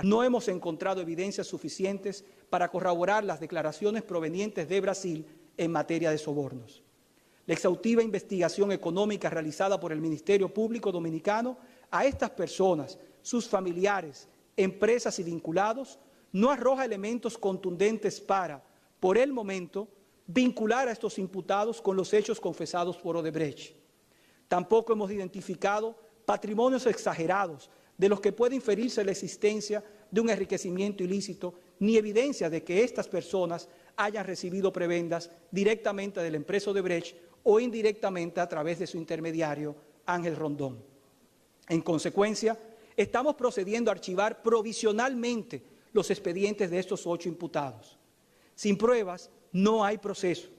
no hemos encontrado evidencias suficientes para corroborar las declaraciones provenientes de Brasil en materia de sobornos. La exhaustiva investigación económica realizada por el Ministerio Público Dominicano a estas personas, sus familiares, empresas y vinculados, no arroja elementos contundentes para, por el momento, vincular a estos imputados con los hechos confesados por Odebrecht. Tampoco hemos identificado patrimonios exagerados de los que puede inferirse la existencia de un enriquecimiento ilícito, ni evidencia de que estas personas hayan recibido prebendas directamente de la empresa Odebrecht o indirectamente a través de su intermediario, Ángel Rondón. En consecuencia, estamos procediendo a archivar provisionalmente los expedientes de estos 8 imputados. Sin pruebas, no hay proceso.